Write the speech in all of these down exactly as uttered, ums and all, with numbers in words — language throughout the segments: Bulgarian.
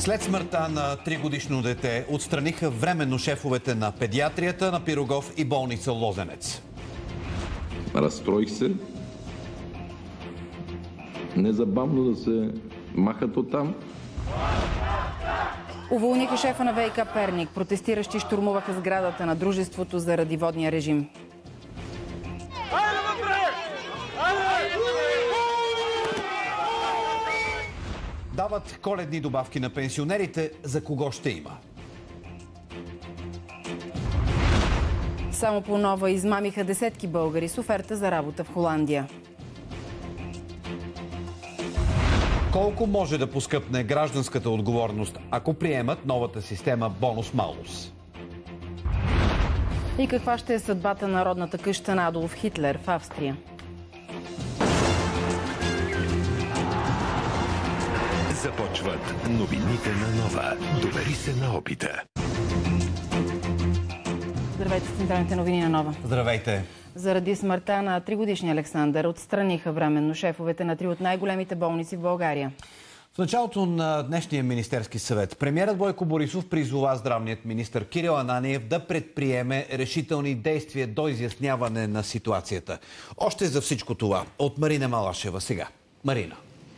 След смъртта на тригодишно дете отстраниха временно шефовете на педиатрията на Пирогов и болница Лозенец. Разстроих се. Незабавно да се махат оттам. Уволниха шефа на ВиК Перник. Протестиращи щурмуваха сградата на дружеството заради водния режим. Дават коледни добавки на пенсионерите. За кого ще има? Само по нова измамиха десетки българи с оферта за работа в Холандия. Колко може да поскъпне гражданската отговорност, ако приемат новата система бонус-малус? И каква ще е съдбата на родната къща на Адолф Хитлер в Австрия? Започват новините на Нова. Довери се на опита. Здравейте, с централните новини на Нова. Здравейте. Заради смъртта на тригодишния Александър отстраниха временно шефовете на три от най-големите болници в България. В началото на днешния Министерски съвет премиерът Бойко Борисов призова здравният министър Кирил Ананиев да предприеме решителни действия до изясняване на ситуацията. Още за всичко това от Марина Малашева сега. Марина.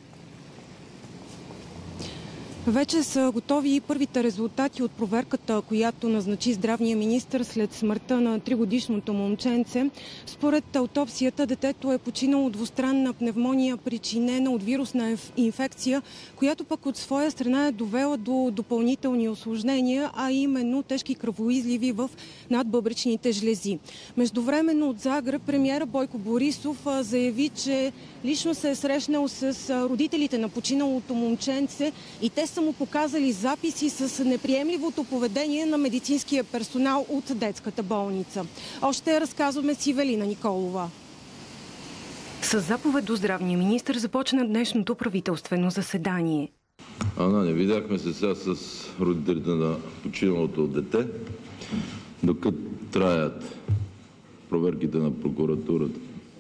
Вече са готови и първите резултати от проверката, която назначи здравния министър след смъртта на тригодишното момченце. Според аутопсията, детето е починало от двустранна пневмония, причинена от вирусна инфекция, която пък от своя страна е довела до допълнителни осложнения, а именно тежки кръвоизливи в надбъбречните жлези. Междувременно от Загреб премиера Бойко Борисов заяви, че лично се е срещнал с родителите на починалото момченце и те са му показали записи с неприемливото поведение на медицинския персонал от детската болница. Още разказваме с Ивелина Николова. С заповед до здравния министър започна днешното правителствено заседание. Ана, не видяхме се сега с родителите на починалото дете, докато траят проверките на прокуратурата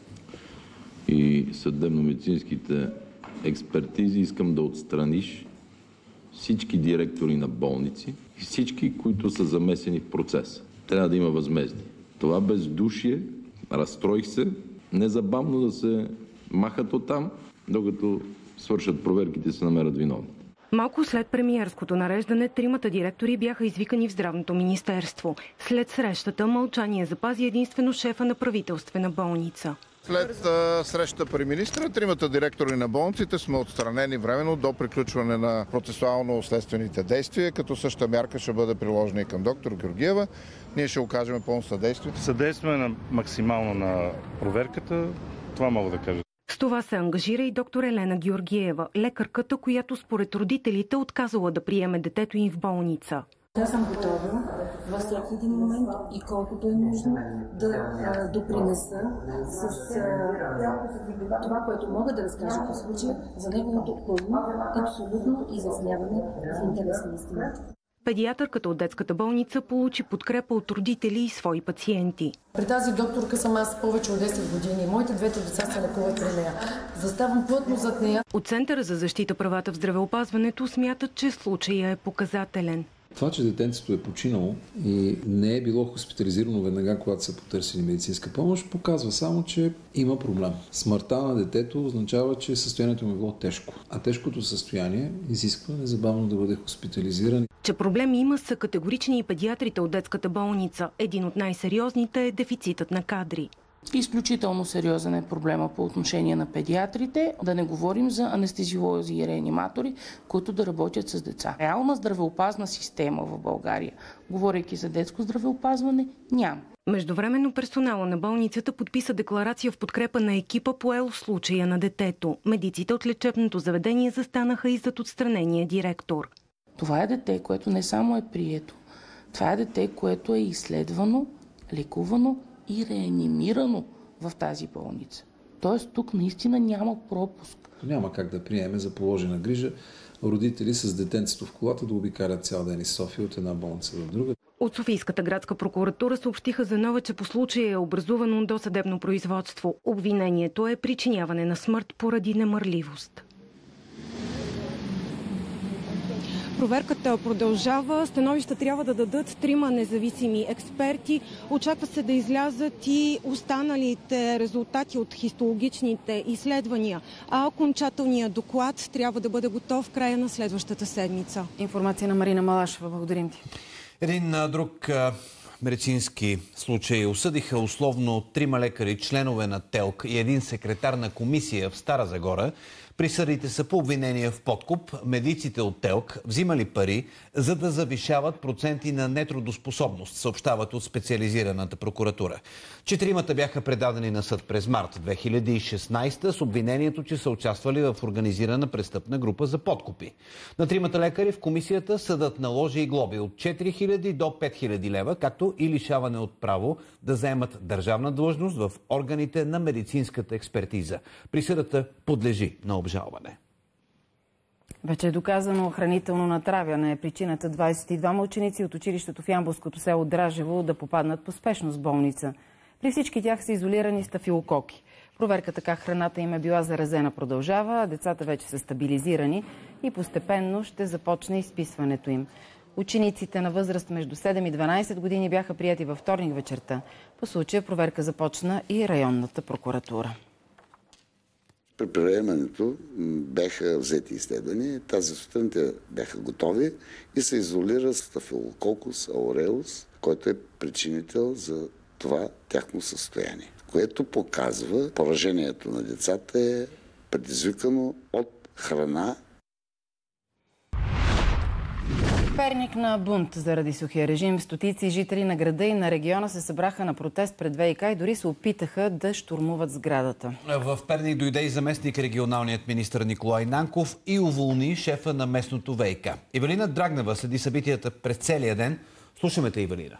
и съдебно-медицинските експертизи. Искам да отстраниш всички директори на болници и всички, които са замесени в процеса. Трябва да има възмездие. Това бездушие, разстроих се, незабавно да се махат оттам, докато свършат проверките и се намерят виновни. Малко след премиерското нареждане, тримата директори бяха извикани в здравното министерство. След срещата мълчание запази единствено шефа на правителствена болница. След срещата при министра, тримата директори на болниците сме отстранени временно до приключване на процесуално-следствените действия, като същата мярка ще бъде приложена и към доктор Георгиева. Ние ще окажем пълно съдействие. Съдействаме на максимално на проверката, това мога да кажа. С това се ангажира и доктор Елена Георгиева, лекарката, която според родителите отказала да приеме детето им в болница. Аз съм готова във всеки един момент и колкото е нужно да а, допринеса с а, това, което мога да разкажа по случая за неговото пълно, абсолютно изясняване в интерес на истината. Педиатърката от детската болница получи подкрепа от родители и свои пациенти. При тази докторка съм аз повече от десет години. Моите двете деца се лекуват при нея. Заставам плътно зад нея. От Центъра за защита правата в здравеопазването смятат, че случая е показателен. Това, че детенцето е починало и не е било хоспитализирано веднага, когато са потърсили медицинска помощ, показва само, че има проблем. Смъртта на детето означава, че състоянието му е било тежко. А тежкото състояние изисква незабавно да бъде хоспитализиран. Че проблеми има са категорични и педиатрите от детската болница. Един от най-сериозните е дефицитът на кадри. Изключително сериозен е проблема по отношение на педиатрите, да не говорим за анестезиолози и реаниматори, които да работят с деца. Реална здравеопазна система в България, говорейки за детско здравеопазване, няма. Междувременно персонала на болницата подписа декларация в подкрепа на екипа, поел в случая на детето. Медиците от лечебното заведение застанаха и зад отстранения директор. Това е дете, което не само е прието. Това е дете, което е изследвано, лекувано и реанимирано в тази болница. Тоест тук наистина няма пропуск. Няма как да приеме за положена грижа родители с детенцето в колата да обикалят цял ден из София от една болница в друга. От Софийската градска прокуратура съобщиха за нова, че по случая е образувано досъдебно производство. Обвинението е причиняване на смърт поради немърливост. Проверката продължава. Становища трябва да дадат трима независими експерти. Очаква се да излязат и останалите резултати от хистологичните изследвания. А окончателният доклад трябва да бъде готов в края на следващата седмица. Информация на Марина Малашева. Благодарим ти. Един друг медицински случай осъдиха условно трима лекари, членове на ТЕЛК и един секретар на комисия в Стара Загора. Присъдите са по обвинения в подкуп. Медиците от ТЕЛК взимали пари, за да завишават проценти на нетрудоспособност, съобщават от специализираната прокуратура. Четиримата бяха предадени на съд през март две хиляди и шестнадесета с обвинението, че са участвали в организирана престъпна група за подкупи. На тримата лекари в комисията съдът наложи и глоби от четири хиляди до пет хиляди лева, както и лишаване от право да заемат държавна длъжност в органите на медицинската експертиза. Присъдата подлежи на обжалване. Вече е доказано хранително натравяне е причината двадесет и двама ученици от училището в ямболското село Дражево да попаднат по спешност в болница. При всички тях са изолирани стафилококи. Проверката как храната им е била заразена продължава, а децата вече са стабилизирани и постепенно ще започне изписването им. Учениците на възраст между седем и дванадесет години бяха прияти във вторник вечерта. По случая проверка започна и районната прокуратура. При приемането бяха взети изследвания, тази сутрин те бяха готови и се изолира стафилококус ауреус, който е причинител за това тяхно състояние, което показва, поражението на децата е предизвикано от храна. Перник на бунт заради сухия режим. Стотици жители на града и на региона се събраха на протест пред ВиК и дори се опитаха да щурмуват сградата. В Перник дойде и заместник регионалният министър Николай Нанков и уволни шефа на местното ВиК. Ивелина Драгнева следи събитията през целия ден. Слушаме те, Ивелина.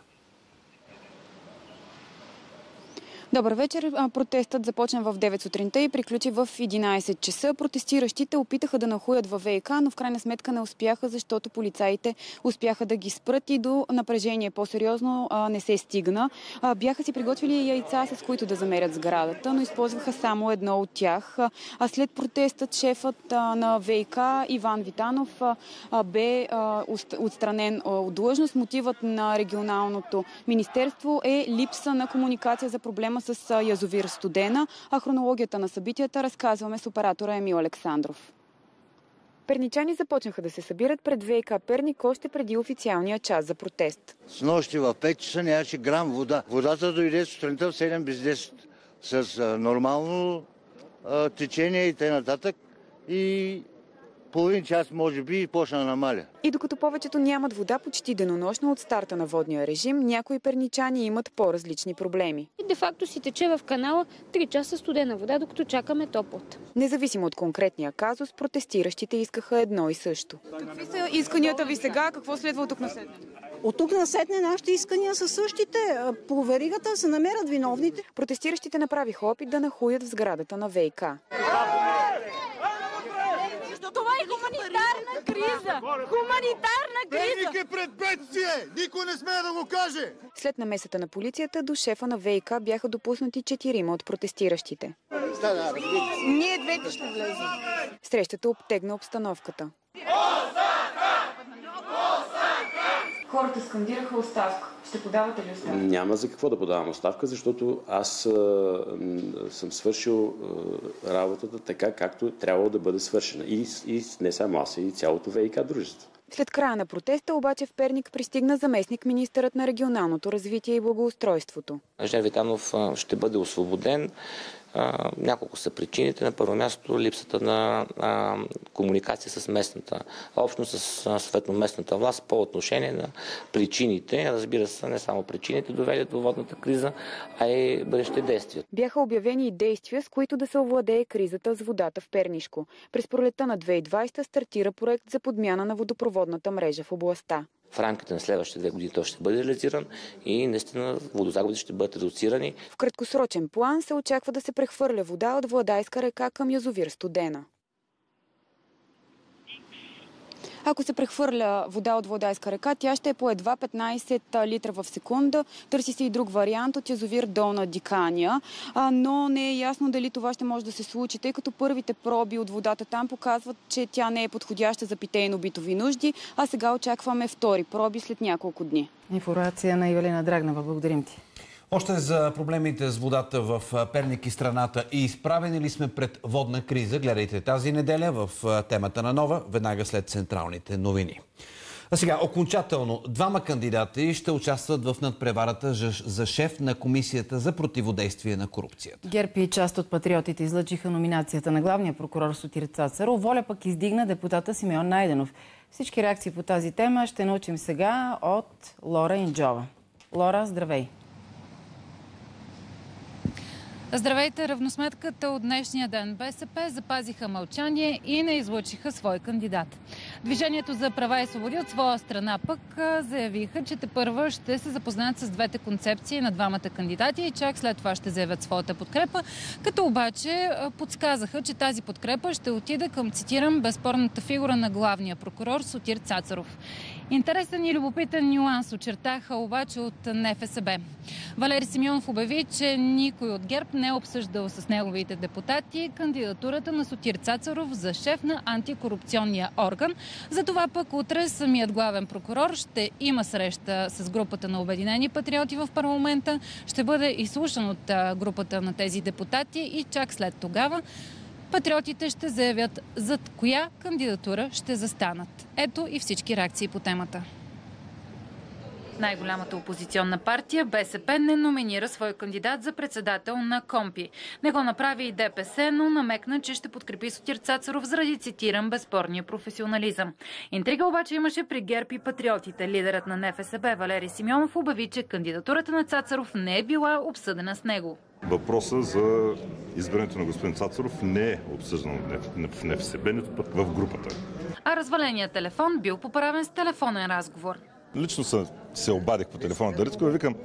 Добър вечер. Протестът започна в девет сутринта и приключи в единадесет часа. Протестиращите опитаха да нахуят във ВиК, но в крайна сметка не успяха, защото полицаите успяха да ги спрат и до напрежение по-сериозно не се стигна. Бяха си приготвили яйца, с които да замерят сградата, но използваха само едно от тях. А след протестът шефът на ВиК Иван Витанов бе отстранен от длъжност. Мотивът на регионалното министерство е липса на комуникация за проблема с язовир Студена, а хронологията на събитията разказваме с оператора Емил Александров. Перничани започнаха да се събират пред ВиК Перник още преди официалния час за протест. Снощи в пет часа нямаше грам вода. Водата дойде сутринта в седем без десет с а, нормално а, течение и т.н. и половин час, може би, и почна да намаля. И докато повечето нямат вода почти денонощно от старта на водния режим, някои перничани имат по-различни проблеми. И де-факто си тече в канала три часа студена вода, докато чакаме топлата. Независимо от конкретния казус, протестиращите искаха едно и също. Какви са исканията ви сега? Какво следва от тук насетне? От тук насетне нашите искания са същите. По веригата се намерят виновните. Протестиращите направиха опит да нахуят в сградата на ВиК. Това е хуманитарна криза! Хуманитарна криза! Перник е пред бедствие! Никой не смее да го каже! След намесата на полицията до шефа на ВиК бяха допуснати четирима от протестиращите. Ние двете ще влезем. Срещата обтегна обстановката. Хората скандираха оставка. Ще подавате ли оставка? Няма за какво да подавам оставка, защото аз а, съм свършил а, работата така, както трябвало да бъде свършена. И, и не само аз, и цялото ВиК дружество. След края на протеста обаче в Перник пристигна заместник министърът на регионалното развитие и благоустройството. Жен Витанов ще бъде освободен. Няколко са причините. На първо място липсата на а, комуникация с местната общност, с съответно местната власт по отношение на причините. Разбира се, не само причините довели до водната криза, а и бъдещите действия. Бяха обявени и действия, с които да се овладее кризата с водата в Пернишко. През пролетта на две хиляди и двадесета стартира проект за подмяна на водопроводната мрежа в областта. В рамките на следващите две години той ще бъде реализиран и наистина водозагубите ще бъдат редуцирани. В краткосрочен план се очаква да се прехвърля вода от Владайска река към язовир Студена. Ако се прехвърля вода от Владайска река, тя ще е по едва петнайсет литра в секунда. Търси се и друг вариант от язовир Долна Диканя, но не е ясно дали това ще може да се случи, тъй като първите проби от водата там показват, че тя не е подходяща за питейно-битови нужди, а сега очакваме втори проби след няколко дни. Информация на Ивелина Драгнева. Благодарим ти. Още за проблемите с водата в Перник и страната и изправени ли сме пред водна криза? Гледайте тази неделя в темата на Нова, веднага след централните новини. А сега, окончателно, двама кандидати ще участват в надпреварата за шеф на Комисията за противодействие на корупцията. ГЕРБ и част от патриотите излъчиха номинацията на главния прокурор Сотир Цацаров. Воля пък издигна депутата Симеон Найденов. Всички реакции по тази тема ще научим сега от Лора Инджова. Лора, здравей! Здравейте! Равносметката от днешния ден. БСП запазиха мълчание и не излъчиха свой кандидат. Движението за права и свободи от своя страна пък заявиха, че тепърва ще се запознаят с двете концепции на двамата кандидати и чак след това ще заявят своята подкрепа, като обаче подсказаха, че тази подкрепа ще отиде към, цитирам, безспорната фигура на главния прокурор Сотир Цацаров. Интересен и любопитен нюанс очертаха обаче от НФСБ. Валери Симеонов обяви, че никой от ГЕРБ не е обсъждал с неговите депутати кандидатурата на Сотир Цацаров за шеф на антикорупционния орган. Затова пък утре самият главен прокурор ще има среща с групата на Обединени патриоти в парламента, ще бъде изслушан от групата на тези депутати и чак след тогава патриотите ще заявят зад коя кандидатура ще застанат. Ето и всички реакции по темата. Най-голямата опозиционна партия БСП не номинира свой кандидат за председател на КОМПИ. Не го направи и ДПС, но намекна, че ще подкрепи Сотир Цацаров заради, цитирам, безспорния професионализъм. Интрига обаче имаше при ГЕРБ и патриотите. Лидерът на НФСБ Валери Симеонов обяви, че кандидатурата на Цацаров не е била обсъдена с него. Въпросът за избирането на господин Цацаров не е обсъждан в НФСБ, нито пък в групата. А разваленият телефон бил поправен с телефонен разговор. Лично се, се обадих по телефона да Дариткова и викам,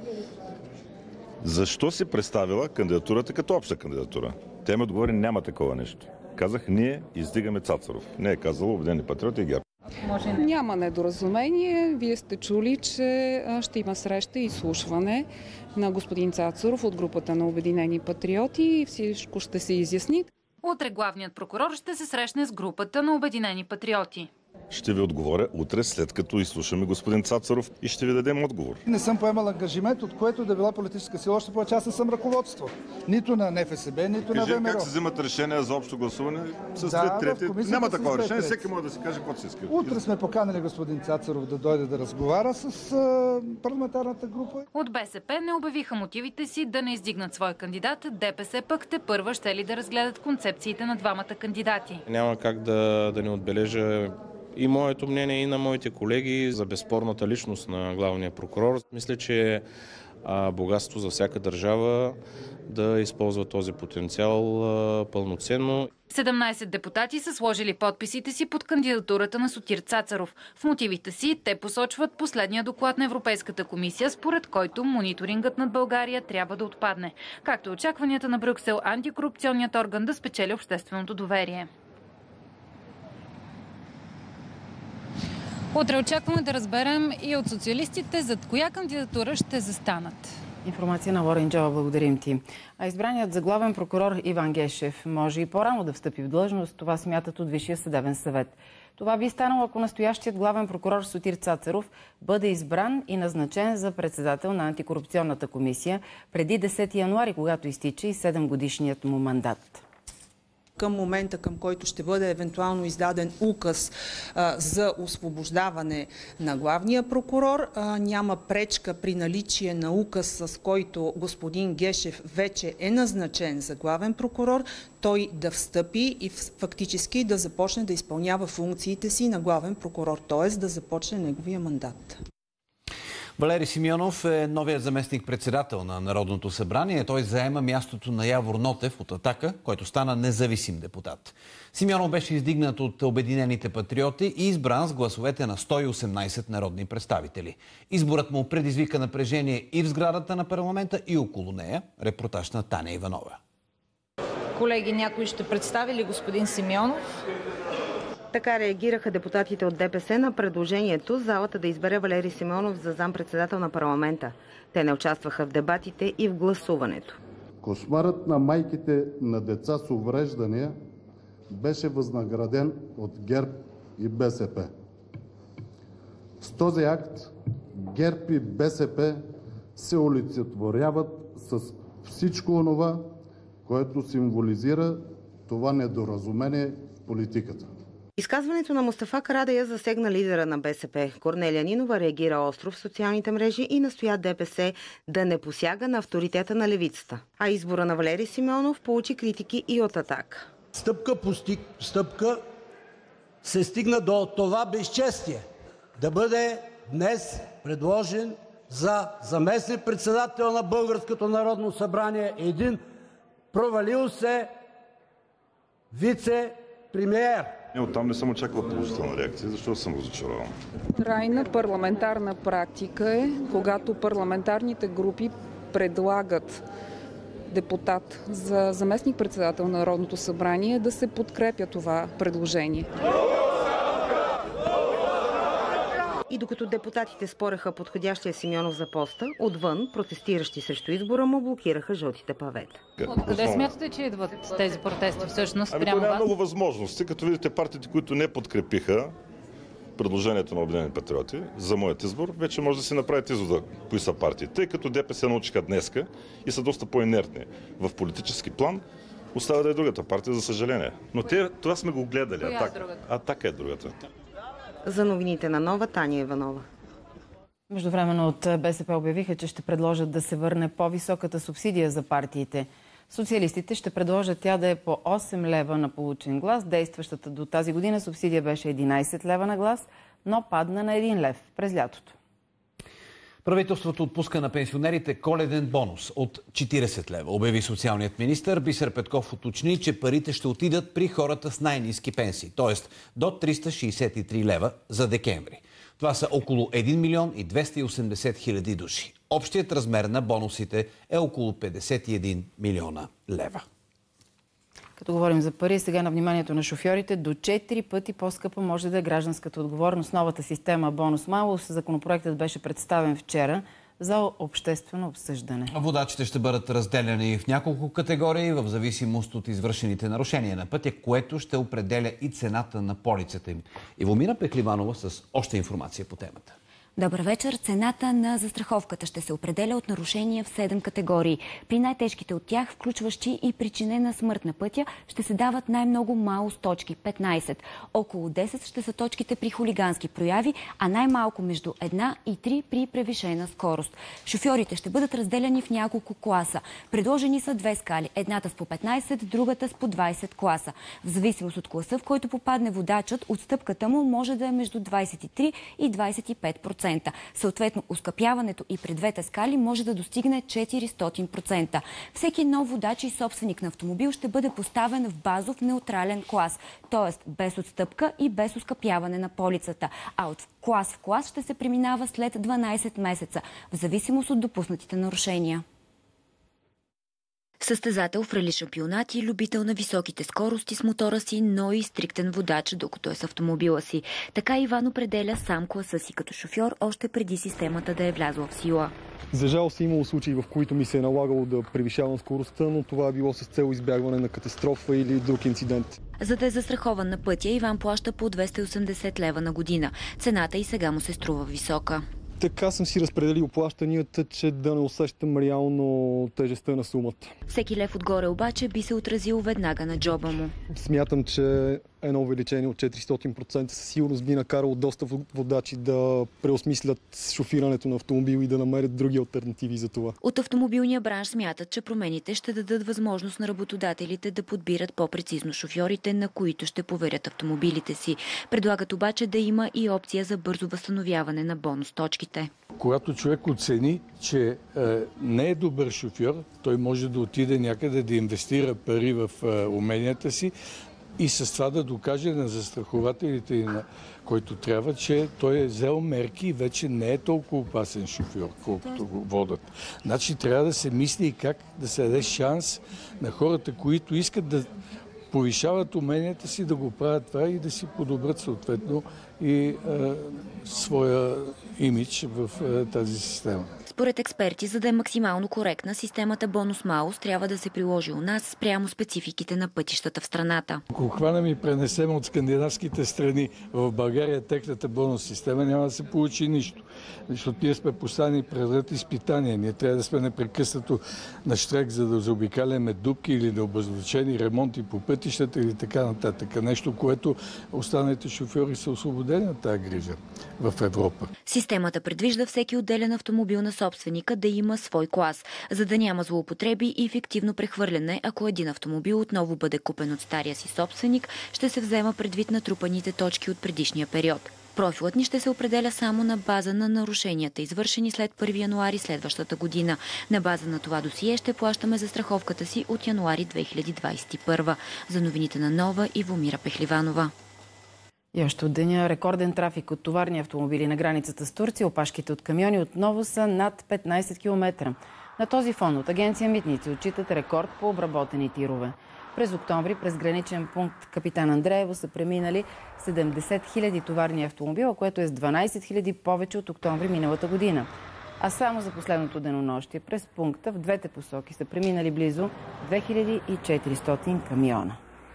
защо си представила кандидатурата като обща кандидатура? Тя ми отговори, няма такова нещо. Казах, ние издигаме Цацаров. Не е казало Обединени патриоти и ГЕРБ. Няма недоразумение. Вие сте чули, че ще има среща и изслушване на господин Цацаров от групата на Обединени патриоти и всичко ще се изясни. Утре главният прокурор ще се срещне с групата на Обединени патриоти. Ще ви отговоря утре, след като изслушаме господин Цацаров и ще ви дадем отговор. Не съм поемал ангажимент, от което да била политическа сила, още повече аз не съм ръководство. Нито на НФСБ, нито Кажи, на ВМРО. как се взимат решения за общо гласуване с да, две трети? Няма такова решение, трети. всеки може да си каже какво си иска. Утре сме поканали господин Цацаров да дойде да разговаря с а, парламентарната група. От БСП не обявиха мотивите си да не издигнат свой кандидат. ДПС пък те първа ще ли да разгледат концепциите на двамата кандидати. Няма как да, да не отбележа и моето мнение, и на моите колеги за безспорната личност на главния прокурор. Мисля, че е богатство за всяка държава да използва този потенциал а, пълноценно. седемнайсет депутати са сложили подписите си под кандидатурата на Сотир Цацаров. В мотивите си те посочват последния доклад на Европейската комисия, според който мониторингът над България трябва да отпадне, както и очакванията на Брюксел антикорупционният орган да спечели общественото доверие. Утре очакваме да разберем и от социалистите зад коя кандидатура ще застанат. Информация на Лора Инджова, благодарим ти. А избраният за главен прокурор Иван Гешев може и по-рано да встъпи в длъжност. Това смятат от Висшия съдебен съвет. Това би станало, ако настоящият главен прокурор Сотир Цацаров бъде избран и назначен за председател на антикорупционната комисия преди десети януари, когато изтича и седемгодишният му мандат. Към момента, към който ще бъде евентуално издаден указ а, за освобождаване на главния прокурор, а, няма пречка при наличие на указ, с който господин Гешев вече е назначен за главен прокурор, той да встъпи и фактически да започне да изпълнява функциите си на главен прокурор, т.е. да започне неговия мандат. Валери Симеонов е новият заместник-председател на Народното събрание. Той заема мястото на Явор Нотев от Атака, който стана независим депутат. Симеонов беше издигнат от Обединените патриоти и избран с гласовете на сто и осемнайсет народни представители. Изборът му предизвика напрежение и в сградата на парламента, и около нея. Репортаж на Таня Иванова. Колеги, някой ще представи ли господин Симеонов? Така реагираха депутатите от ДПС на предложението залата да избере Валери Симеонов за заместник-председател на парламента. Те не участваха в дебатите и в гласуването. Кошмарът на майките на деца с увреждания беше възнаграден от ГЕРБ и БСП. С този акт ГЕРБ и БСП се олицетворяват с всичко онова, което символизира това недоразумение в политиката. Изказването на Мустафа Карадайъ засегна лидера на БСП. Корнелия Нинова реагира остро в социалните мрежи и настоя ДПС да не посяга на авторитета на левицата. А избора на Валери Симеонов получи критики и от Атака. Стъпка по стъпка се стигна до това безчестие да бъде днес предложен за заместник-председател на Българското народно събрание един провалил се вице-премиер. Оттам не съм очаквал положителна реакция, защото съм разочарован. Трайна парламентарна практика е, когато парламентарните групи предлагат депутат за заместник-председател на Народното събрание, да се подкрепя това предложение. И докато депутатите спореха подходящия Симеонов за поста, отвън протестиращи срещу избора му блокираха жълтите павета. Откъде смятате, че идват тези протести всъщност? Ами това няма много възможности. Като видите партиите, които не подкрепиха предложението на Обединени патриоти за моят избор, вече може да си направите извода кои са партии. Тъй като ДПС научиха днеска и са доста по-инертни в политически план, остава да е другата партия, за съжаление. Но те, това сме го гледали. Атака. Атака е другата. За новините на Нова, Таня Иванова. Междувременно от БСП обявиха, че ще предложат да се върне по-високата субсидия за партиите. Социалистите ще предложат тя да е по осем лева на получен глас. Действащата до тази година субсидия беше единайсет лева на глас, но падна на един лев през лятото. Правителството отпуска на пенсионерите коледен бонус от четирийсет лева, обяви социалният министър. Бисер Петков уточни, че парите ще отидат при хората с най-ниски пенсии, т.е. до триста шейсет и три лева за декември. Това са около един милион и двеста и осемдесет хиляди души. Общият размер на бонусите е около петдесет и един милиона лева. Като говорим за пари, сега на вниманието на шофьорите, до четири пъти по-скъпа може да е гражданската отговорност. Новата система Бонус Малус, законопроектът беше представен вчера за обществено обсъждане. Водачите ще бъдат разделени в няколко категории в зависимост от извършените нарушения на пътя, което ще определя и цената на полицата им. Ивомира Пехливанова с още информация по темата. Добър вечер. Цената на застраховката ще се определя от нарушения в седем категории. При най-тежките от тях, включващи и причинена смърт на пътя, ще се дават най-много малус точки – петнайсет. Около десет ще са точките при хулигански прояви, а най-малко между една и три при превишена скорост. Шофьорите ще бъдат разделени в няколко класа. Предложени са две скали. Едната с по петнайсет, другата с по двайсет класа. В зависимост от класа, в който попадне водачът, отстъпката му може да е между двайсет и три и двайсет и пет процента. Съответно, оскъпяването и при двете скали може да достигне четиристотин процента. Всеки нов водач и собственик на автомобил ще бъде поставен в базов неутрален клас, т.е. без отстъпка и без оскъпяване на полицата. А от клас в клас ще се преминава след дванайсет месеца, в зависимост от допуснатите нарушения. Състезател в рали шампионат и любител на високите скорости с мотора си, но и стриктен водач, докато е с автомобила си. Така Иван определя сам класа си като шофьор, още преди системата да е влязла в сила. За жалост е имало случаи, в които ми се е налагало да превишавам скоростта, но това е било с цел избягване на катастрофа или друг инцидент. За да е застрахован на пътя, Иван плаща по двеста и осемдесет лева на година. Цената и сега му се струва висока. Така съм си разпределил плащанията, че да не усещам реално тежестта на сумата. Всеки лев отгоре обаче би се отразил веднага на джоба му. Смятам, че едно увеличение от четиристотин процента със сигурност би накарало доста водачи да преосмислят шофирането на автомобил и да намерят други алтернативи за това. От автомобилния бранш смятат, че промените ще дадат възможност на работодателите да подбират по-прецизно шофьорите, на които ще поверят автомобилите си. Предлагат обаче да има и опция за бързо възстановяване на бонус точките. Когато човек оцени, че е, не е добър шофьор, той може да отиде някъде да инвестира пари в е, уменията си и с това да докаже на застрахователите и на който трябва, че той е взел мерки и вече не е толкова опасен шофьор, колкото го водят. Значи трябва да се мисли и как да се даде шанс на хората, които искат да повишават уменията си да го правят това и да си подобрят съответно и а, своя имидж в а, тази система. Според експерти, за да е максимално коректна, системата бонус-малус трябва да се приложи у нас спрямо спецификите на пътищата в страната. Ако хванем и пренесем от скандинавските страни в България техната бонус система, няма да се получи нищо. Защото ние сме поставени пред изпитания. Ние трябва да сме непрекъснато на штрек, за да заобикаляме дупки или необезпечени ремонти по пътищата или така нататък. Нещо, което останалите шофьори са освободени от тази грижа в Европа. Системата предвижда всеки отделен автомобил на собственика да има свой клас, за да няма злоупотреби и фиктивно прехвърляне. Ако един автомобил отново бъде купен от стария си собственик, ще се взема предвид натрупаните точки от предишния период. Профилът ни ще се определя само на база на нарушенията, извършени след първи януари следващата година. На база на това досие ще плащаме за страховката си от януари две хиляди двадесет и първа. За новините на Нова, Ивомира Пехливанова. И още от деня рекорден трафик от товарни автомобили на границата с Турция. Опашките от камиони отново са над петнадесет километра. На този фон от агенция Митници отчитат рекорд по обработени тирове. През октомври през граничен пункт Капитан Андреево са преминали седемдесет хиляди товарни автомобила, което е с дванадесет хиляди повече от октомври миналата година. А само за последното денонощие през пункта в двете посоки са преминали близо две хиляди и четиристотин камиона.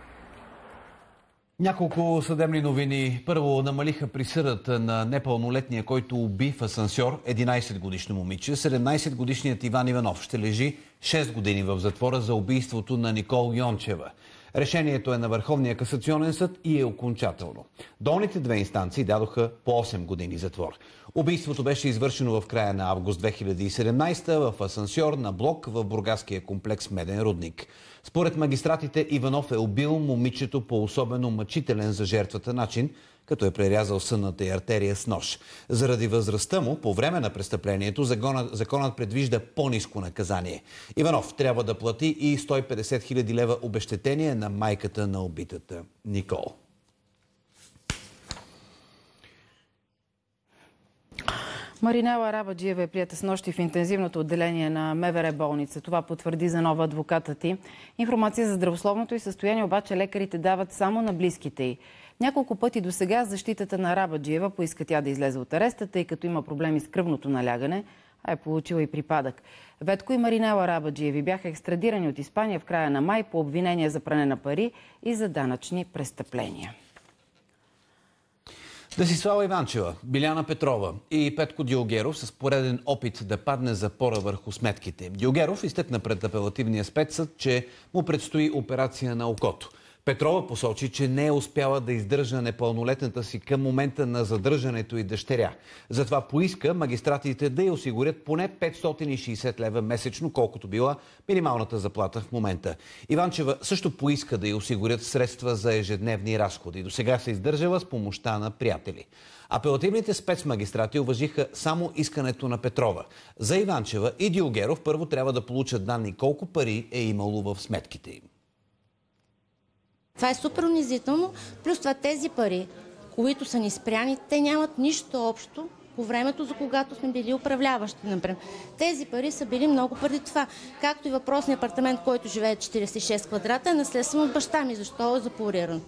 Няколко съдебни новини. Първо, намалиха присъдата на непълнолетния, който уби в асансьор единадесетгодишно момиче. седемнадесетгодишният Иван Иванов ще лежи шест години в затвора за убийството на Никол Йончева. Решението е на Върховния касационен съд и е окончателно. Долните две инстанции дадоха по осем години затвор. Убийството беше извършено в края на август две хиляди и седемнадесета в асансьор на блок в бургаския комплекс Меден рудник. Според магистратите Иванов е убил момичето по особено мъчителен за жертвата начин, като е прерязал сънната й артерия с нож. Заради възрастта му, по време на престъплението, законът, законът предвижда по-ниско наказание. Иванов трябва да плати и сто и петдесет хиляди лева обезщетение на майката на убитата Никол. Маринела Арабаджиева е прията снощи в интензивното отделение на МВР болница. Това потвърди за нова адвокатът й. Информация за здравословното й състояние обаче лекарите дават само на близките й. Няколко пъти до сега защитата на Арабаджиева поиска тя да излезе от ареста, тъй като има проблеми с кръвното налягане, а е получила и припадък. Ветко и Маринела Арабаджиеви бяха екстрадирани от Испания в края на май по обвинения за пране на пари и за данъчни престъпления. Десислава Иванчева, Биляна Петрова и Петко Дилгеров с пореден опит да падне запора върху сметките. Дилгеров изтъкна пред апелативния спецсъд, че му предстои операция на окото. Петрова посочи, че не е успяла да издържа непълнолетната си към момента на задържането и дъщеря. Затова поиска магистратите да й осигурят поне петстотин и шейсет лева месечно, колкото била минималната заплата в момента. Иванчева също поиска да й осигурят средства за ежедневни разходи. До сега се издържала с помощта на приятели. Апелативните спецмагистрати уважиха само искането на Петрова. За Иванчева и Дилгеров първо трябва да получат данни колко пари е имало в сметките им. Това е супер унизително, плюс това тези пари, които са ни спряни, те нямат нищо общо по времето, за когато сме били управляващи, например. Тези пари са били много преди това. Както и въпросният апартамент, който живее четиридесет и шест квадрата, е наследствен от баща ми. Защо е запориран?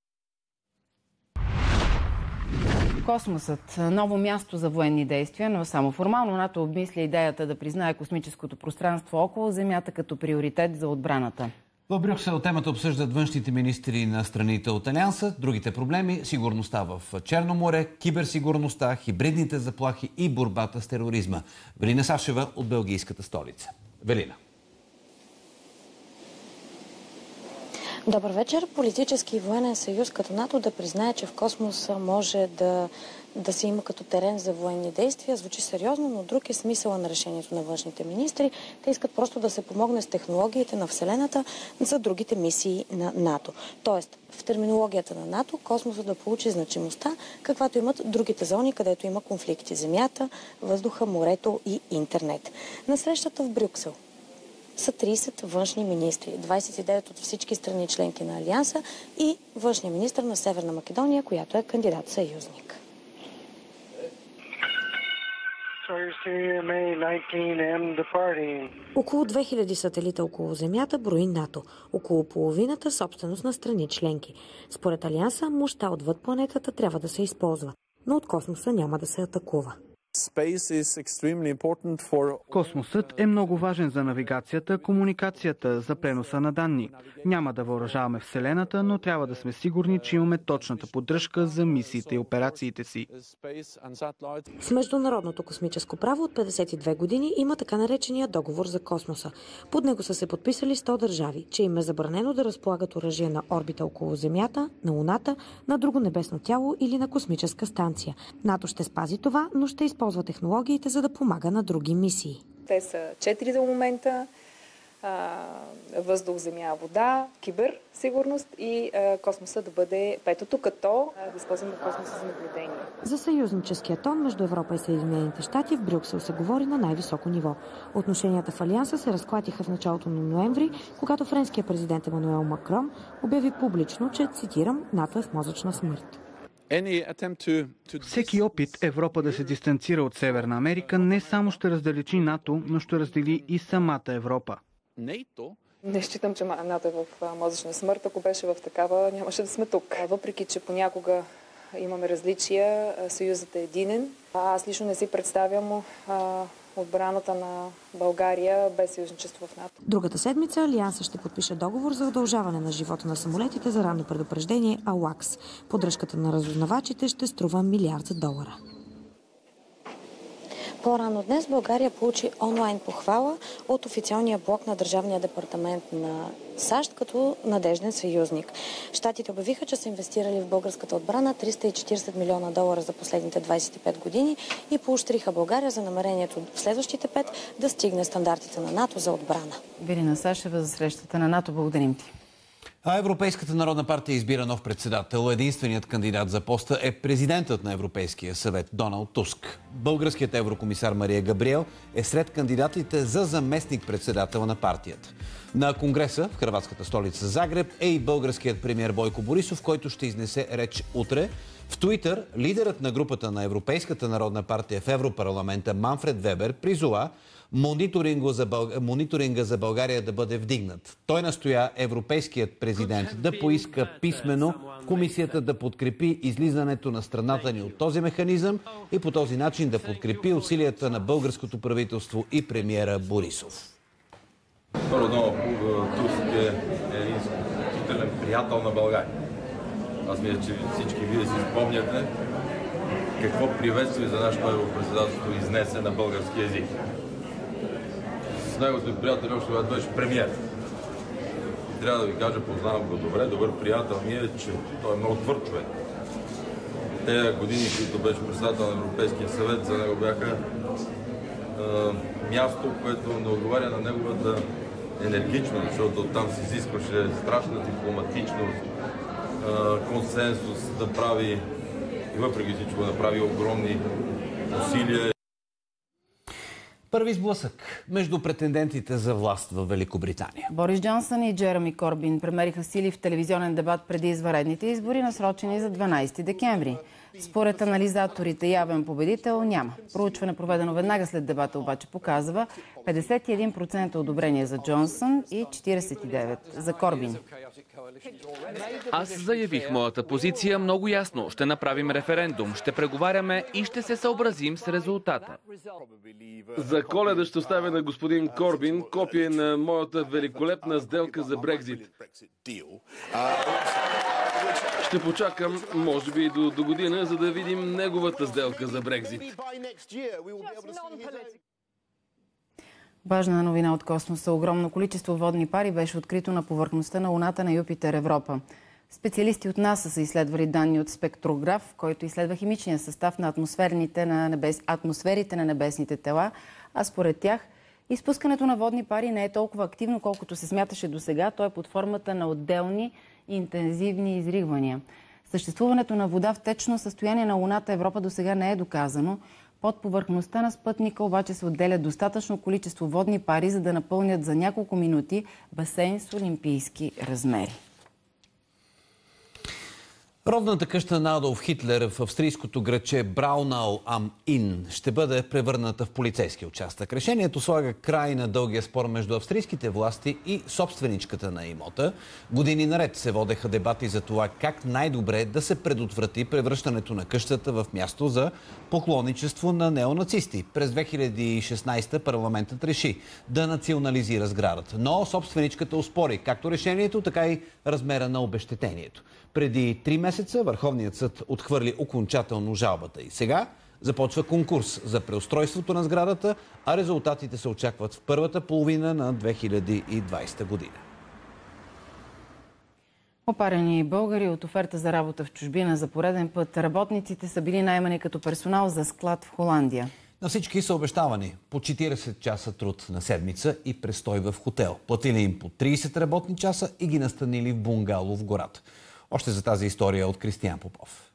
Космосът. Ново място за военни действия, но само формално НАТО обмисля идеята да признае космическото пространство около Земята като приоритет за отбраната. В Брюксел темата обсъждат външните министри на страните от Алианса. Другите проблеми – сигурността в Черно море, киберсигурността, хибридните заплахи и борбата с тероризма. Велина Сашева от белгийската столица. Велина. Добър вечер. Политически и военен съюз като НАТО да признае, че в космоса може да, да се има като терен за военни действия. Звучи сериозно, но друг е смисъла на решението на външните министри. Те искат просто да се помогне с технологиите на Вселената за другите мисии на НАТО. Тоест, в терминологията на НАТО космоса да получи значимостта, каквато имат другите зони, където има конфликти. Земята, въздуха, морето и интернет. На срещата в Брюксел са тридесет външни министри, двадесет и девет от всички страни членки на Алианса и външния министър на Северна Македония, която е кандидат-съюзник. Около две хиляди сателита около Земята брои НАТО, около половината собственост на страни членки. Според Алианса, мощта отвъд планетата трябва да се използва, но от космоса няма да се атакува. Космосът е много важен за навигацията, комуникацията, за преноса на данни. Няма да въоръжаваме Вселената, но трябва да сме сигурни, че имаме точната поддръжка за мисиите и операциите си. С международното космическо право от петдесет и две години има така наречения договор за космоса. Под него са се подписали сто държави, че им е забранено да разполагат оръжие на орбита около Земята, на Луната, на друго небесно тяло или на космическа станция. НАТО ще спази това, но ще използва използва технологиите, за да помага на други мисии. Те са четири до момента. Въздух, земя, вода, киберсигурност и космоса да бъде петото, като да използваме космоса за наблюдение. За съюзническия тон между Европа и Съединените щати в Брюксел се говори на най-високо ниво. Отношенията в Алианса се разклатиха в началото на ноември, когато френският президент Емануел Макрон обяви публично, че, цитирам, НАТО е в мозъчна смърт. Всеки опит Европа да се дистанцира от Северна Америка не само ще раздалечи НАТО, но ще раздели и самата Европа. Не считам, че НАТО е в мозъчна смърт. Ако беше в такава, нямаше да сме тук. Въпреки че понякога имаме различия, съюзът е единен. Аз лично не си представям отбраната на България без съюзничество в НАТО. Другата седмица Алианса ще подпише договор за удължаване на живота на самолетите за ранно предупреждение АУАКС. Поддръжката на разузнавачите ще струва милиард долара. По-рано днес България получи онлайн похвала от официалния блог на Държавния департамент на САЩ като надежден съюзник. Щатите обявиха, че са инвестирали в българската отбрана триста и четиридесет милиона долара за последните двадесет и пет години и поощриха България за намерението в следващите пет да стигне стандартите на НАТО за отбрана. Велина Сашева за срещата на НАТО. Благодарим ти. А Европейската народна партия избира нов председател. Единственият кандидат за поста е президентът на Европейския съвет Доналд Туск. Българският еврокомисар Мария Габриел е сред кандидатите за заместник-председател на партията. На конгреса в хърватската столица Загреб е и българският премиер Бойко Борисов, който ще изнесе реч утре. В Туитър лидерът на групата на Европейската народна партия в Европарламента Манфред Вебер призова мониторинга за, Бълг... мониторинга за България да бъде вдигнат. Той настоя европейският президент да поиска писмено комисията да подкрепи излизането на страната ни от този механизъм и по този начин да подкрепи усилията на българското правителство и премиера Борисов. Първо, Туск е един изключителен приятел на България. Аз мисля, че всички вие си спомняте какво приветствие за нашето европредседателство изнесе на български език. С него сме приятели, още когато беше премиер. Трябва да ви кажа, познавам го добре, добър приятел ми е, че той е много твърд човек. Те години, които беше председател на Европейския съвет, за него бяха е, място, което не отговаря на неговата енергичност, защото там се изискваше страшна дипломатичност, е, консенсус да прави и въпреки всичко да прави огромни усилия. Първи сблъсък между претендентите за власт в Великобритания. Борис Джонсън и Джереми Корбин премериха сили в телевизионен дебат преди извънредните избори, насрочени за дванадесети декември. Според анализаторите явен победител няма. Проучване, проведено веднага след дебата, обаче показва петдесет и един процента одобрение за Джонсън и четиридесет и девет процента за Корбин. Аз заявих моята позиция много ясно. Ще направим референдум, ще преговаряме и ще се съобразим с резултата. За Коледа ще оставя на господин Корбин копие на моята великолепна сделка за Брекзит. Ще почакам, може би до, до година, за да видим неговата сделка за Брекзит. Важна новина от космоса. Огромно количество водни пари беше открито на повърхността на Луната на Юпитер, Европа. Специалисти от НАСА са изследвали данни от спектрограф, който изследва химичния състав на, атмосферните на небес... атмосферите на небесните тела, а според тях изпускането на водни пари не е толкова активно, колкото се смяташе до сега. То е под формата на отделни интензивни изригвания. Съществуването на вода в течно състояние на Луната Европа до сега не е доказано. Под повърхността на спътника обаче се отделят достатъчно количество водни пари, за да напълнят за няколко минути басейн с олимпийски размери. Родната къща на Адолф Хитлер в австрийското градче Браунау ам Ин ще бъде превърната в полицейски участък. Решението слага край на дългия спор между австрийските власти и собственичката на имота. Години наред се водеха дебати за това как най-добре да се предотврати превръщането на къщата в място за поклонничество на неонацисти. През две хиляди и шестнадесета парламентът реши да национализира сградата, но собственичката оспори както решението, така и размера на обезщетението. Преди три месеца Върховният съд отхвърли окончателно жалбата и сега започва конкурс за преустройството на сградата, а резултатите се очакват в първата половина на две хиляди и двадесета година. Опарени българи от оферта за работа в чужбина за пореден път. Работниците са били наемани като персонал за склад в Холандия. На всички са обещавани по четиридесет часа труд на седмица и престой в хотел. Платили им по тридесет работни часа и ги настанили в бунгало в гората. Още за тази история от Кристиян Попов.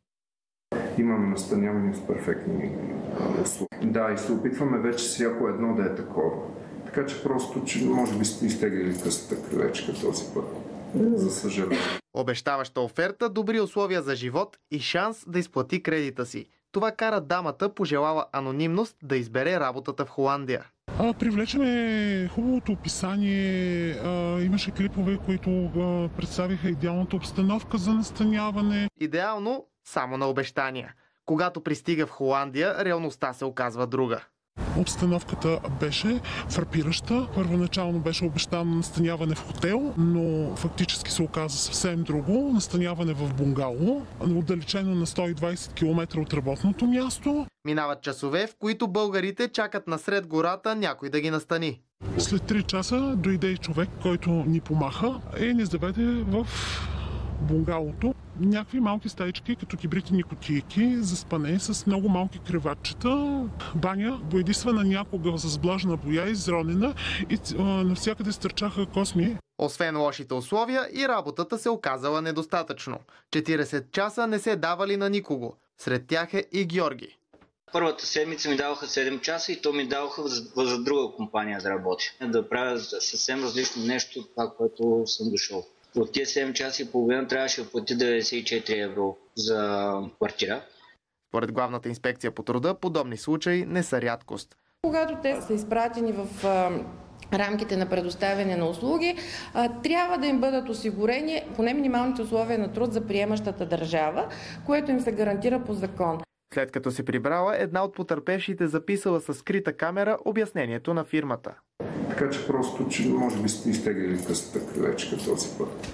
Имаме настаняване с перфектни услуги. Да, и се опитваме вече всяко едно да е такова. Така че просто, че може би сте изтеглили късата крилечка този път. За съжаление. Обещаваща оферта, добри условия за живот и шанс да изплати кредита си. Това кара дамата, пожелала анонимност, да избере работата в Холандия. А, привлечеме хубавото описание, а, имаше клипове, които а, представиха идеалната обстановка за настаняване. Идеално само на обещания. Когато пристига в Холандия, реалността се оказва друга. Обстановката беше фрапираща. Първоначално беше обещано настаняване в хотел, но фактически се оказа съвсем друго. Настаняване в бунгало, отдалечено на сто и двадесет километра от работното място. Минават часове, в които българите чакат насред гората някой да ги настани. След три часа дойде човек, който ни помаха и ни заведе в бунгалото. Някакви малки стаички, като кибритени кутийки, заспане с много малки креватчета, баня, боядисвана някога с влажна боя, изронена и а, навсякъде стърчаха косми. Освен лошите условия, и работата се оказала недостатъчно. четиридесет часа не се давали на никого. Сред тях е и Георги. Първата седмица ми даваха седем часа и то ми даваха за, за друга компания да работя. Да правя съвсем различно нещо от това, което съм дошъл. От тези седем часа и половина трябваше да плати деветдесет и четири евро за квартира. Според главната инспекция по труда, подобни случаи не са рядкост. Когато те са изпратени в а, рамките на предоставяне на услуги, а, трябва да им бъдат осигурени поне минималните условия на труд за приемащата държава, което им се гарантира по закон. След като се прибрала, една от потърпевшите записала със скрита камера обяснението на фирмата. Така че просто, че може би сте изтеглили късата крилечка този път.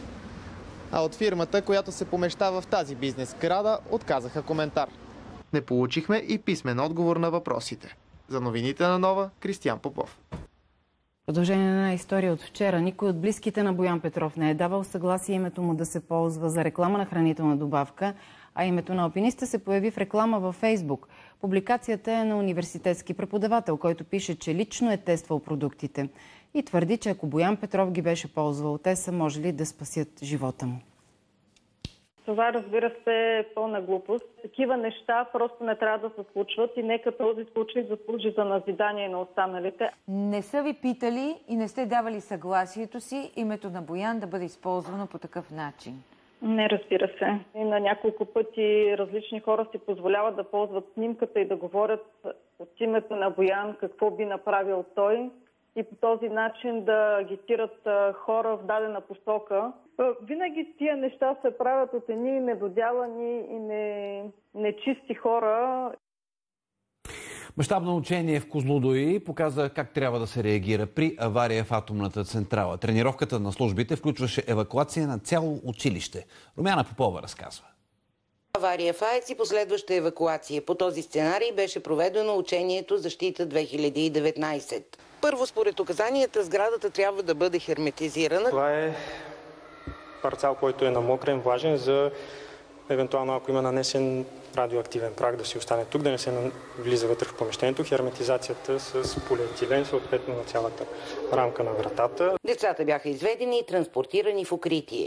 А от фирмата, която се помещава в тази бизнес сграда, отказаха коментар. Не получихме и писмен отговор на въпросите. За новините на Нова, Кристиян Попов. Продължение на история от вчера. Никой от близките на Боян Петров не е давал съгласие името му да се ползва за реклама на хранителна добавка, а името на алпиниста се появи в реклама във Фейсбук. Публикацията е на университетски преподавател, който пише, че лично е тествал продуктите и твърди, че ако Боян Петров ги беше ползвал, те са можели да спасят живота му. Това, разбира се, е пълна глупост. Такива неща просто не трябва да се случват и нека този случай заслужи за назидание на останалите. Не са ви питали и не сте давали съгласието си името на Боян да бъде използвано по такъв начин? Не, разбира се. И на няколко пъти различни хора си позволяват да ползват снимката и да говорят от името на Боян какво би направил той и по този начин да агитират хора в дадена посока. Винаги тия неща се правят от едни недодялани и не, нечисти хора. Мащабно учение в Козлодуй показа как трябва да се реагира при авария в атомната централа. Тренировката на службите включваше евакуация на цяло училище. Румяна Попова разказва. Авария в АЕЦ и последваща евакуация. По този сценарий беше проведено учението Защита две хиляди и деветнадесет. Първо, според указанията, сградата трябва да бъде херметизирана. Това е парцал, който е намокрен, влажен, за евентуално ако има нанесен радиоактивен прах да си остане тук, да не се влиза вътре в помещението. Херметизацията с полиетилен, съответно на цялата рамка на вратата. Децата бяха изведени и транспортирани в укритие.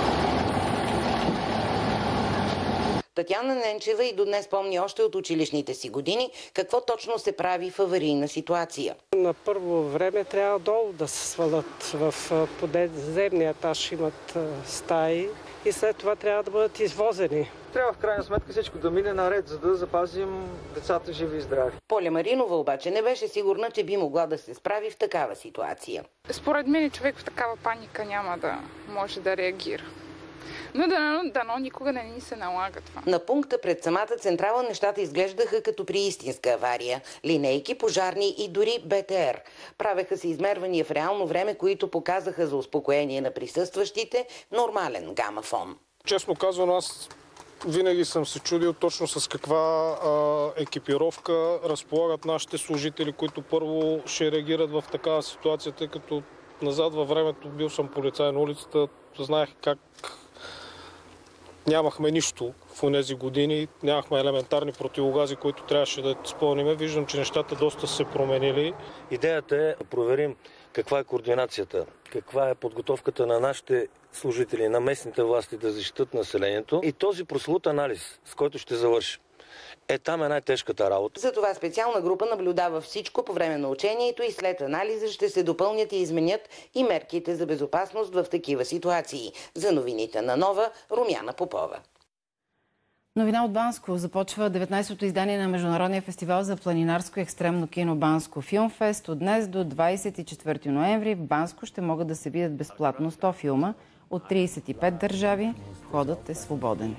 Татяна Ненчева и до днес помни още от училищните си години какво точно се прави в аварийна ситуация. На първо време трябва долу да се свалят в подземния етаж, имат стаи и след това трябва да бъдат извозени. Трябва в крайна сметка всичко да мине наред, за да запазим децата живи и здрави. Поля Маринова обаче не беше сигурна, че би могла да се справи в такава ситуация. Според мен човек в такава паника няма да може да реагира. Но дано, дано никога не ни се налага това. На пункта пред самата централа нещата изглеждаха като при истинска авария. Линейки, пожарни и дори Б Т Р. Правеха се измервания в реално време, които показаха за успокоение на присъстващите нормален гамафон. Честно казвам, аз винаги съм се чудил точно с каква а, екипировка разполагат нашите служители, които първо ще реагират в такава ситуация, тъй като назад във времето бил съм полицай на улицата, знаех как нямахме нищо в онези години, нямахме елементарни противогази, които трябваше да изпълним. Виждам, че нещата доста се променили. Идеята е да проверим каква е координацията, каква е подготовката на нашите служители, на местните власти да защитат населението и този прословут анализ, с който ще завършим. Е, там е най-тежката работа. Затова специална група наблюдава всичко по време на учението и след анализа ще се допълнят и изменят и мерките за безопасност в такива ситуации. За новините на Нова, Румяна Попова. Новина от Банско. Започва деветнайсетото издание на Международния фестивал за планинарско и екстремно кино Банско Филмфест. От днес до двайсет и четвърти ноември в Банско ще могат да се видят безплатно сто филма от трийсет и пет държави. Входът е свободен.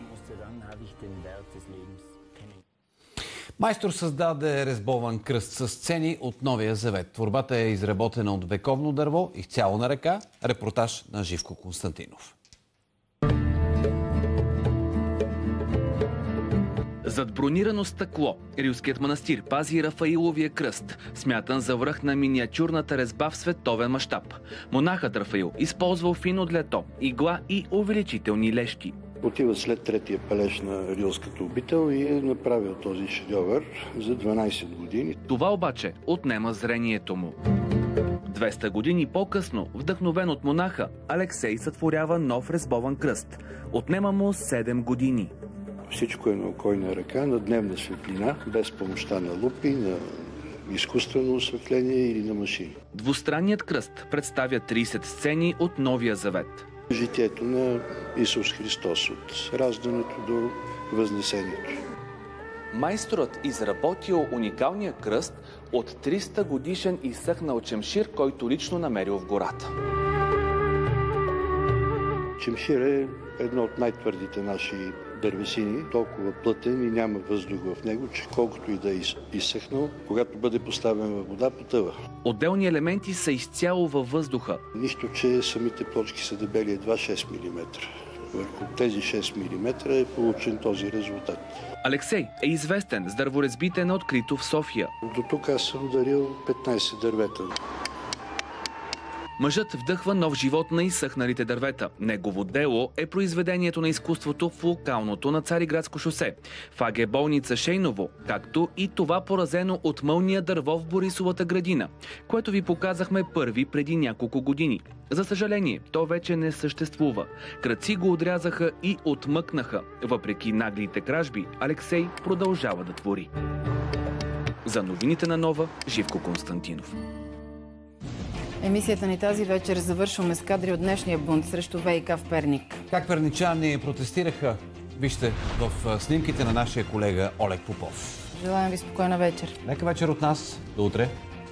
Майстор създаде резбован кръст с сцени от Новия Завет. Творбата е изработена от вековно дърво, изцяло на ръка. Репортаж на Живко Константинов. Зад бронирано стъкло Рилският манастир пази Рафаиловия кръст, смятан за връх на миниатюрната резба в световен мащаб. Монахът Рафаил използвал фино длето, игла и увеличителни лещи. Отива след третия палеж на Рилската обител и е направил този шедьовър за дванайсет години. Това обаче отнема зрението му. двеста години по-късно, вдъхновен от монаха, Алексей сътворява нов резбован кръст. Отнема му седем години. Всичко е на око и на ръка, на дневна светлина, без помощта на лупи, на изкуствено осветление или на машини. Двустранният кръст представя трийсет сцени от Новия Завет. Житието на Исус Христос от раждането до възнесението. Майсторът изработил уникалния кръст от триста годишен изсъхнал чемшир, който лично намерил в гората. Чемшир е едно от най-твърдите наши дървесини, толкова плътен и няма въздух в него, че колкото и да е изсъхнал, когато бъде поставен във вода, потъва. Отделни елементи са изцяло във въздуха. Нищо, че самите плочки са дебели едва шест милиметра. Върху тези шест милиметра е получен този резултат. Алексей е известен с дърворезбите на открито в София. До тук аз съм дарил петнайсет дървета. Мъжът вдъхва нов живот на изсъхналите дървета. Негово дело е произведението на изкуството в локалното на Цариградско шосе, в АГ болница Шейново, както и това поразено от мълния дърво в Борисовата градина, което ви показахме първи преди няколко години. За съжаление, то вече не съществува. Крадци го отрязаха и отмъкнаха. Въпреки наглите кражби, Алексей продължава да твори. За новините на Нова, Живко Константинов. Емисията ни тази вечер завършваме с кадри от днешния бунт срещу ВиК в Перник. Как перничани протестираха? Вижте в снимките на нашия колега Олег Попов. Желаем ви спокойна вечер. Нека вечер от нас. До утре.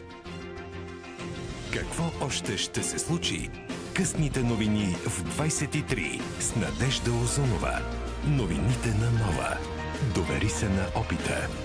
Какво още ще се случи? Късните новини в двайсет и три с Надежда Озунова. Новините на Нова. Довери се на опита.